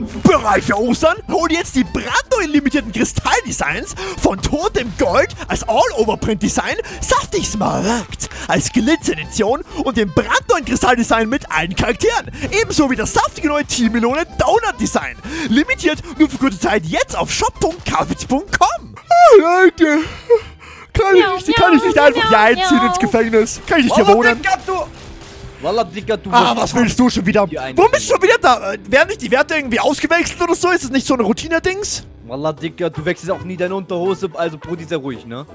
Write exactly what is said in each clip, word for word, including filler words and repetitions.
Bereit für Ostern? Hol jetzt die brandneuen limitierten Kristalldesigns von Totem Gold als All-Over-Print-Design, Saftig Smaragd als Glitzer-Edition und den brandneuen Kristalldesign mit allen Charakteren. Ebenso wie das saftige neue Team-Melone Donut-Design. Limitiert nur für kurze Zeit jetzt auf shop punkt carpets punkt com. Oh, Leute. Kann ich nicht, kann ich nicht einfach hier einziehen ins Gefängnis? Kann ich nicht hier wohnen? Wallah, Digga, du Ah, was willst du schon wieder? Warum bist du schon wieder da? Werden nicht die Werte irgendwie ausgewechselt oder so? Ist das nicht so ein Routine-Dings? Wallah, Digga, du wechselst auch nie deine Unterhose, also Brudi, sehr ruhig, ne?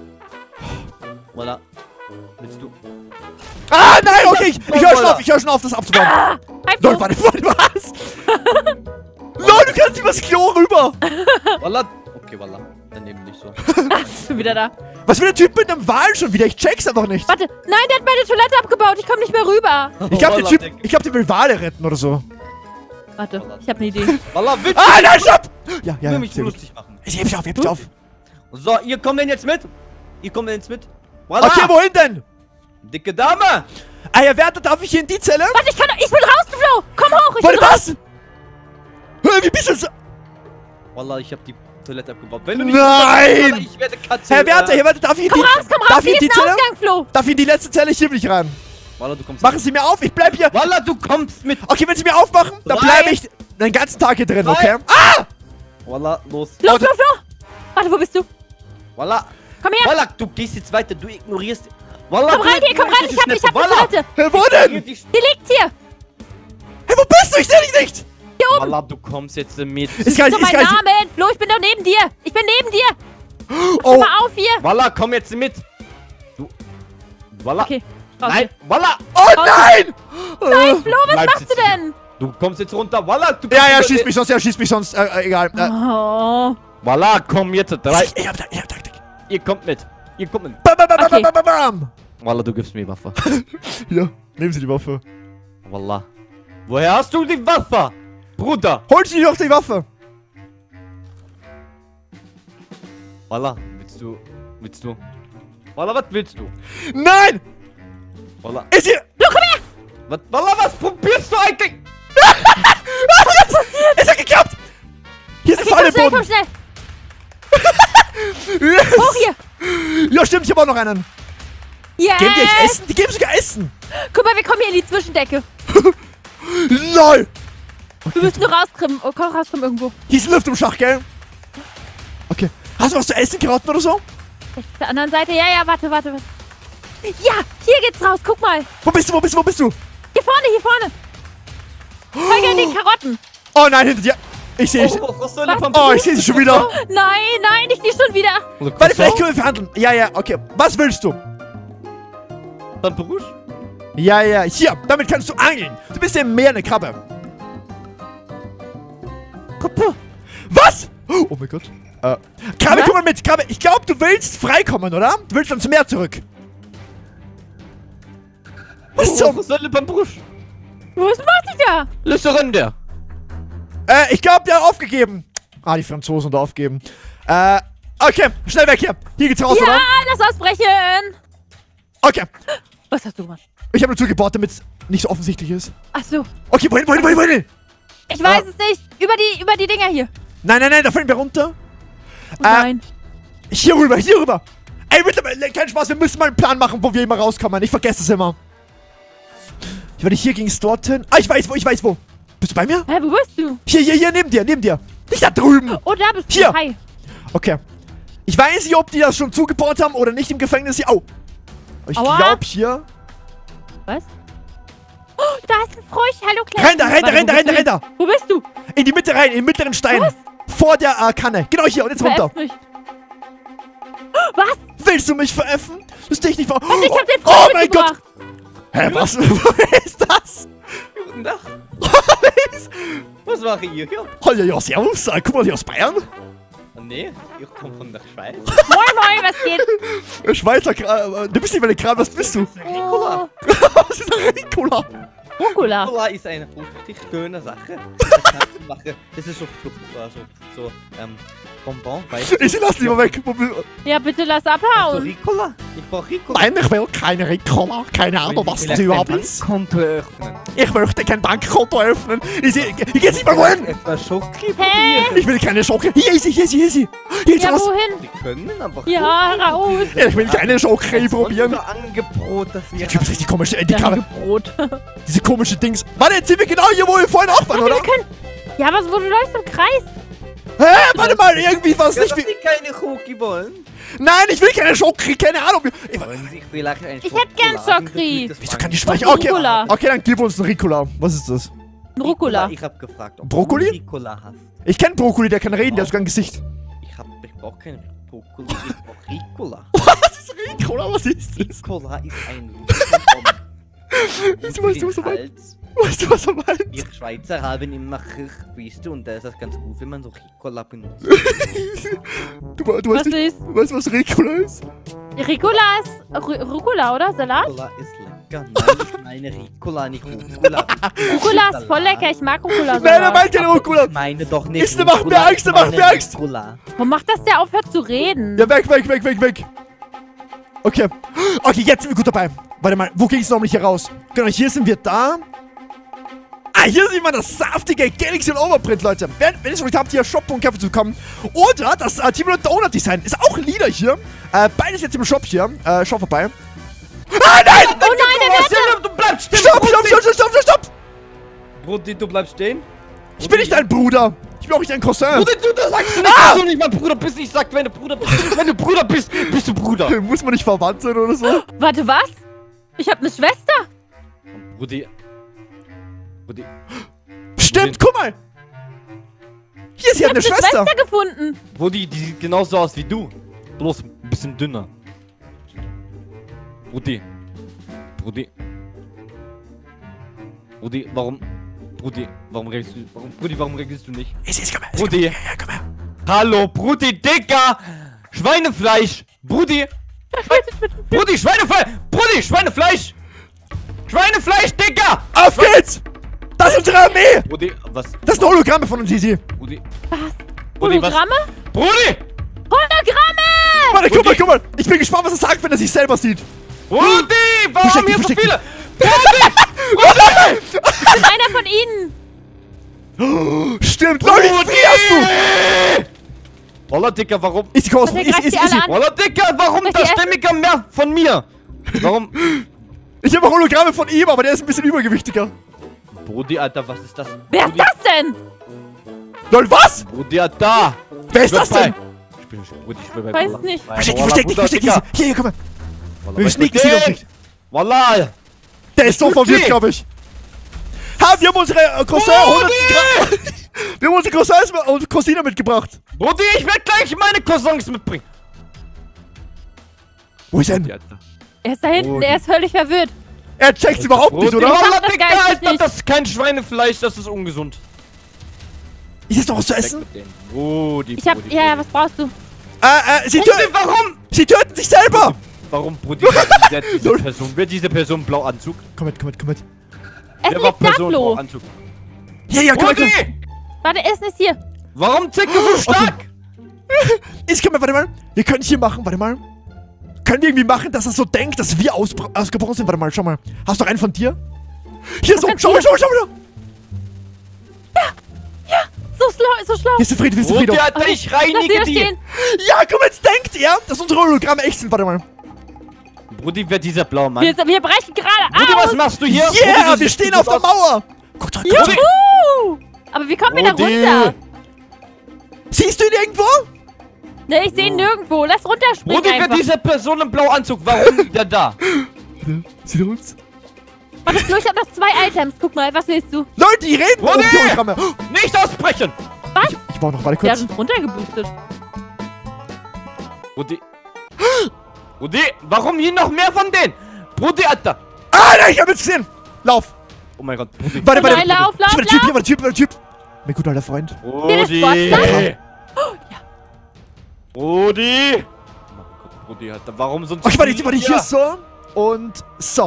Wallah. Willst du? Ah, nein, okay, ich, ich höre schon auf, ich höre schon auf, das abzubauen. Ah, Leute, warte, warte, was? Leute, du kannst übers Klo rüber. Wallah. Okay, Wallah. Daneben nicht so. Ich bin wieder da. Was will der Typ mit einem Wal schon wieder? Ich check's einfach nicht. Warte, nein, der hat meine Toilette abgebaut. Ich komme nicht mehr rüber. Ich glaube, der Typ, ich glaube, der will Wale retten oder so. Warte, ich habe eine Idee. Wallah, willst Ah, nein, stopp! Ja, ja, du ja. mich so lustig machen? Ich heb dich auf, ich heb dich auf. So, ihr kommt denn jetzt mit? Ihr kommt denn jetzt mit? Wallah. Okay, wohin denn? Dicke Dame! Ah, ja, Werte, darf ich hier in die Zelle? Warte, ich kann, ich bin rausgeflogen. Komm hoch, ich Warte, bin raus. was? Hör, wie bist du so? Wallah, ich hab die Toilette abgebaut. Wenn du nicht Nein! Wallah, ich werde Katze. Herr Werte, Herr Werte, darf ich in die... Komm raus, komm raus. Darf ich Hier in die ist ein Zelle? Ausgang, Flo. Darf ich in die letzte Zelle? Ich will nicht rein. Wallah, du kommst Machen Sie mir auf, ich bleib hier. Wallah, du kommst mit. Okay, wenn Sie mir aufmachen, dann Drei. bleibe ich den ganzen Tag hier drin, okay? Drei. Ah! Wallah, los. Flo, Flo, Flo. Warte, wo bist du? Wallah. Komm her. Wallah, du gehst jetzt weiter, du ignorierst. Wallah, Komm rein hier, komm rein. Ich hab, ich hab eine Toilette. Hey, wo denn? Die liegt hier. Hey, wo bist du? Ich seh dich nicht. Hier oben. Wallah, du kommst jetzt mit. Ist gar So nicht, ist mein gar nicht. Name. Flo, ich bin doch neben dir. Ich bin neben dir. Oh, Mal auf hier. Wallah, komm jetzt mit. Du. Wallah. Okay, raus Nein, hier. Wallah. oh nein! Nein, Flo, was Bleibst machst du jetzt hier. denn? Du kommst jetzt runter. Wallah, du Ja, ja, kommst schieß runter. mich sonst, ja, schieß mich sonst. Äh, äh, egal. Äh, Oh. Wallah, komm jetzt. Drei. ich hab, ich hab Taktik. Ihr kommt mit. Ihr kommt mit. Bam, bam, bam, Okay. bam, bam, bam. Wallah, du gibst mir Waffe. Ja, nehmen Sie die Waffe. Wallah. Woher hast du die Waffe? Bruder. Holt Sie doch die Waffe. Wallah, willst du. Willst du. Wallah, was willst du? Nein! Wallah. Ist hier... Was, Wallah, was probierst du eigentlich? Es hat geklappt! Hier ist Okay, eine komm Falle schnell, im komm Boden. schnell. Yes. Hoch hier. Ja, stimmt, ich hab auch noch einen. Yes. Geben die echt Essen? Die geben sogar Essen. Guck mal, wir kommen hier in die Zwischendecke. LOL! Wir müssen nur rauskommen. Oh, komm, rauskommen irgendwo. Hier ist Luft im Schach, gell? Okay. Hast du was zu essen, Karotten oder so? Auf der anderen Seite. Ja, ja, warte, warte, warte. Ja, hier geht's raus. Guck mal. Wo bist du, wo bist du, wo bist du? Hier vorne, hier vorne. Folge an den Karotten. Oh nein, hinter dir. Ich sehe dich. Oh, was soll Was? Oh, ich sehe dich schon wieder. Nein, nein, nicht die schon wieder. Warte, vielleicht können wir verhandeln. Ja, ja, okay. Was willst du? Dann Perusch? Ja, ja, hier. Damit kannst du angeln. Du bist ja im Meer eine Krabbe. Kuppe. Was? Oh mein Gott. Äh, Krabbe, Was? guck mal mit. Krabbe, ich glaube, du willst freikommen, oder? Du willst dann zum Meer zurück. Was Oh, zum... was soll denn Perusch? Was macht die da? Lüsterende. Äh, ich glaube, der hat aufgegeben. Ah, die Franzosen da aufgeben. Äh, okay. Schnell weg hier. Hier geht's raus, Ja, oder? lass ausbrechen. Okay. Was hast du gemacht? Ich habe nur zugebaut, damit es nicht so offensichtlich ist. Ach so. Okay, wohin, wohin, wohin, wohin? Ich weiß Ah. es nicht. Über die, über die Dinger hier. Nein, nein, nein, da fallen wir runter. Oh nein. Hier rüber, hier rüber. Ey, bitte, kein Spaß, wir müssen mal einen Plan machen, wo wir immer rauskommen. Ich vergesse es immer. Ich werde hier ging's dorthin. Ah, ich weiß wo, ich weiß wo. Bist du bei mir? Hä, wo bist du? Hier, hier, hier, neben dir, neben dir. Nicht da drüben. Oh, da bist du. Hier. Hi. Okay. Ich weiß nicht, ob die das schon zugebaut haben oder nicht im Gefängnis hier. Au. Ich Aua. glaube hier. Was? Oh, da ist ein Frosch. Hallo, Kleiner. Renn da, renn da, renn da, renn da, renn da. Wo bist du? In die Mitte rein, in den mittleren Stein. Was? Vor der äh, Kanne. Genau hier und jetzt runter. Veräpft mich. Was? Willst du mich veräffen? Das dich nicht ver... Was? Ich hab den Oh Frosch mein Gott. mitgebracht. Hä, was? Wer ist das? Guten Tag. Was mache ich hier? Oh ja, ja, servus. Äh, guck mal, hier aus Bayern. Oh, nee, ich komme von der Schweiz. Moin, moin, was geht? Äh, Schweizer Kra... Äh, du bist nicht meine Kram, was bist du? Oh, Was ist ein Ricola? Rucola. Cola ist eine richtig schöne Sache. Das kannst du machen. Das ist so, so, so, so ähm, Bonbon, weißt du? Ich lass die mal weg. Wo will- Ja, bitte lass So abhauen. Ricola? Ich brauch Ricola. Nein, ich will keine Ricola. Keine Ahnung, was das überhaupt ist. Konto öffnen. Ich möchte kein Bankkonto eröffnen. Ich, seh- ich geh jetzt nicht mal wohin. Etwa Schoki Hä? Ich will keine Schocke. Hier ist sie, hier ist sie, hier ist sie. Hier ist Ja, was. wohin? Die können aber. Ja, raus. Ich will keine Schocke probieren. Angebot, das wir Der Typ ist richtig komisch. Äh, Die Ja, Kamera, Brot. diese komischen Dings. Warte, jetzt sind wir genau hier, wo wir vorhin auch waren, Warte, oder? wir können... Ja, aber wo du läufst im Kreis. Hä? Warte mal, irgendwie was Ja, nicht dass wie... sie keine Schoki wollen. Nein, ich will keine Schocke, keine Ahnung. Ich, Wollen sie vielleicht ein Ich hätte gern Schokri. wieso kann ich sprechen? Und Okay, Rucola. okay, dann gib uns einen Ricola. Was ist das? Ein Rucola. Ich hab gefragt, ob Brokkoli? du Ricola hast. Ich kenne Brokkoli, der kann reden, der hat sogar ein Gesicht. Ich hab, ich brauch keinen Brokkoli, ich brauch Ricola. Was ist Ricola? Was ist das? Ricola ist ein Weißt du, weißt du, was er meint? Hals. Weißt du, was er meint? Wir Schweizer haben immer Kirch, weißt du, und da ist das ganz gut, wenn man so Ricola benutzt. Du, du, weißt Was nicht, ist? du weißt, was Ricola ist? Ricola ist... Ru Rucola, oder? Salat? Ricola ist lecker. Nein, ich meine Ricola, nicht Rucola. Rucola ist voll lecker. Ich mag Rucola Nein, er Salat. meint keine Ricola. Ich meine doch nicht. Ist, der macht mir Rucola, Angst, der ich macht meine mir Angst. Ricola. Warum macht das der aufhört zu reden? Ja, weg, weg, weg, weg, weg. Okay. Okay, jetzt sind wir gut dabei. Warte mal, wo ging es nochmal hier raus? Genau, hier sind wir da. Ah, hier sieht man das saftige Galaxy und Overprint, Leute. Wenn, wenn ihr es schon habt, hier Shop und Kaffee zu bekommen. Oder das äh, Team Donut Design. Ist auch lila hier. Äh, beides jetzt im Shop hier. Äh, schau vorbei. Ah, nein! Oh nein, der Werte! Du bleibst stehen! Stopp, stopp, stopp, stopp, stopp, stopp, stopp! Brudi, du bleibst stehen? Ich bin nicht dein Bruder. Ich bin auch nicht dein Cousin. Brudi, du das sagst du nicht, Ah! dass du nicht mein Bruder bist. Ich sag, wenn du Bruder bist. Wenn du Bruder bist, bist du Bruder. Muss man nicht verwandt sein oder so? Warte, was? Ich hab eine Schwester. Brudi. Brudi. Stimmt, guck mal. Hier ist Ich ja hab eine eine Schwester. Schwester gefunden. Brudi, die sieht genauso aus wie du. Bloß ein bisschen dünner. Brudi. Brudi. Brudi, warum? Brudi, warum redest du? Warum, Brudi, warum redest du nicht? Ich seh's, komm her. Brudi. Ja, ja, komm her. Hallo, Brudi, Dicker! Schweinefleisch! Brudi! Brudi, Schweinefleisch! Brudi, Schweinefleisch! Schweinefleisch, Dicker! Auf geht's! Das ist unsere Armee! Brudi, was? Das sind Hologramme von uns, Sisi. Brudi. Was? Brudi, was? Hologramme? Brudi! Hologramme! Warte, guck mal, guck mal. Ich bin gespannt, was er sagt, wenn er sich selber sieht. Brudi! Warum Versteck dich, hier so versteck viele? Brudi! Ich bin einer von ihnen. Stimmt, Leute, jetzt frierst du! Walla, Dicker, warum? Ist die Kosten, Der ist, greift ist, die ist, alle ist. an. Walla, Dicker, warum Was das die Stämmiger mehr von mir? Warum? Ich habe Hologramme von ihm, aber der ist ein bisschen übergewichtiger. Brudi, Alter, was ist das? Wer ist das denn? Leute, was? Brudi, Alter! Wer ist das denn? Ich bin Brudi, ich bin bei Weiß Walla. nicht. Versteck dich, Walla, versteck dich, Bruder, versteck dich. Dicker. Hier, hier, komm mal. Walla, Wir was sneaken mit sie doch dem? nicht. Walla! Der ist so Brudi. verwirrt, glaube ich. Ha, wir haben unsere äh, Cousin hundert Gramm. Wir haben unsere Cousins und Cousine mitgebracht. Brudi, ich werde gleich meine Cousins mitbringen. Wo ist er Brudi, denn? Alter. Er ist da hinten, Brudi. er ist völlig verwirrt. Er checkt's überhaupt nicht, Brudi, oder? Walla, das Dicker, geistig Alter, nicht. das ist kein Schweinefleisch, das ist ungesund. Ist das noch was zu Weg essen? mit denen. Brudi, Ich hab... Brudi, Ja, ja, Brudi. was brauchst du? Äh, äh, sie, Brudi, tö warum? sie töten sich selber! Warum, Brudi, wer diese Person? Wer diese Person blau Anzug? Komm mit, komm mit, komm mit. Essen Wer war liegt da, Person blau Flo. Anzug? Hier, hier, komm mit, komm mit. Brudi! Warte, Essen ist hier. Warum zickt du so stark? Ich komm mal, warte mal. Wir können hier machen, warte mal. Können wir irgendwie machen, dass er so denkt, dass wir ausbra- ausgebrochen sind? Warte mal, schau mal. Hast du einen von dir? Hier, so, hab schau mal, hier. schau mal, schau mal. So schlau, so schlau. Hier ist der Fried, hier ist der Fried. Brudi, Alter, ich Lass sie reinige da die. stehen. Ja, guck mal, jetzt denkt er, dass unsere Hologramme echt sind. Warte mal. Brudi, wer dieser blaue Mann? Wir, wir brechen gerade Brudi, was aus. machst du hier? Yeah, Brudi, du wir siehst stehen gut auf der aus. Mauer. Guck doch, guck doch. Juhu! Aber wie kommen wir da Brudi. runter? Siehst du ihn irgendwo? Ne, ich sehe ihn nirgendwo. Lass runterspringen Brudi, wer einfach. diese Person im blauen Anzug? Warum liegt er da? Sieht er uns? Warte, Flo, ich hab noch zwei Items. Guck mal, was willst du? Leute, die reden Brudi! um die Hologramme. Nicht ausbrechen! Was? Ich brauch noch, warte Der hat kurz. uns runtergeboostet. Brudi. Brudi, warum hier noch mehr von denen? Brudi, Alter. Ah, nein, ich hab jetzt gesehen. Lauf. Oh mein Gott, Brudi. Warte, warte. Nein, lauf, lauf, Ich war der Typ, lauf. hier war der Typ, hier war der Typ. Mein guter alter Freund. Brudi. Sportler? Brudi. Oh mein Gott, Brudi, Alter. Warum sind Okay, warte, warte, hier Ja. so. Und so.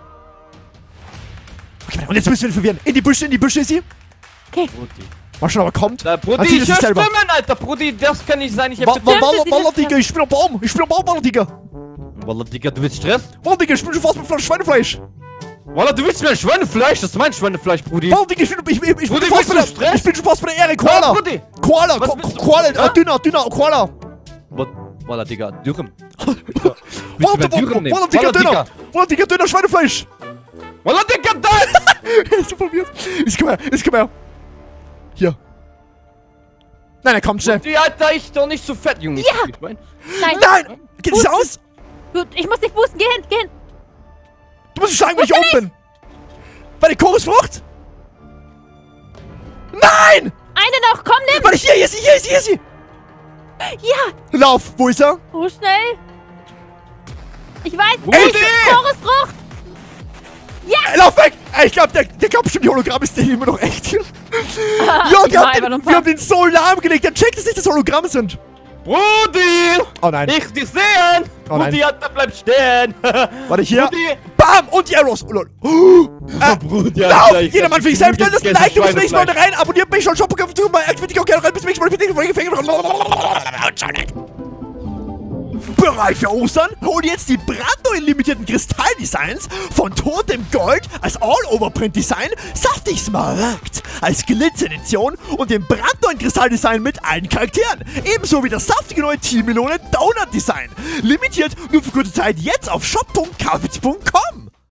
Okay, warte, und jetzt müssen wir ihn verwirren. In die Büsche, in die Büsche ist sie. Brudi. Mal schauen, ob er kommt. Da, Brudi, Erzähl ich es höre sich selber. Stimmen, Alter. Brudi, das kann nicht sein. Ich hab Wa- wa- getippt. Walla, sie Walla, das Digga, ich bin am Baum. Ich bin am Baum, Walla, Digga. Wallah, Digga, du willst Stress? Walla, Digga, ich bin schon fast mit Schweinefleisch. Walla, du willst mir ein Schweinefleisch? Das ist mein Schweinefleisch, Brudi. Warum, Digga, ich bin, ich, ich, ich, Brudi, bin fast willst bei du der, Stress? ich bin schon fast bei der Ehre. Ja, Koala. Brudi. Koala. Was Ko willst du? Koala. Ja? Äh, dünner, dünner. Koala. What? Walla, Digga, Dürren. Warum, warum, warum, Digga, Dünner? Warum, Digga, Dünner, Schweinefleisch? Walla, Digga, da! Er ist so verwirrt. Ich komm her, ich komm her. Hier. Nein, er kommt schnell. Die Alter, ich doch nicht so fett, Junge. Ja. Ich mein, Nein. Nein! Geht das aus? Gut, ich muss dich boosten. Geh hin, geh hin. Du musst schlagen, wenn ich oben bin. Bei der Chorusfrucht? Nein! Eine noch, komm, nimm. Warte, hier, hier ist sie, hier ist sie, hier ist sie. Ja, Lauf, wo ist er? so schnell. Ich weiß Brudi! nicht. Chorusfrucht. Ey, lauf weg! Ey, ich glaub, der, der glaubt bestimmt, die Hologramm ist der immer noch echt hier. Jo, die war haben einfach den, nur ein wir haben den so lahmgelegt. Der checkt es nicht, dass Hologramme sind. Brudi! Oh nein. Ich dich sehen! Oh nein. Brudi, Alter, bleib stehen! Warte, hier. Brudi! Bam! Und die Arrows. Oh, lol. Oh, Brudi, Lauf! Alter, ich Jeder hab Mann für sich dich selbst. geliebt, Lass ein gestern Like, du bist nächstes Mal Schweinefleisch. rein. Abonniert mich schon, Shop, aktiviert die Glocke rein. Bis zum nächsten Mal. Bis zum nächsten Mal. Bereit für Ostern? Hol jetzt die brandneuen limitierten Kristalldesigns von totem Gold als All-Over-Print-Design, saftig Smaragd als Glitzer-Edition und dem brandneuen Kristalldesign mit allen Charakteren. Ebenso wie das saftige neue Team-Melone Donut-Design. Limitiert nur für kurze Zeit jetzt auf shop punkt kaufitz punkt com.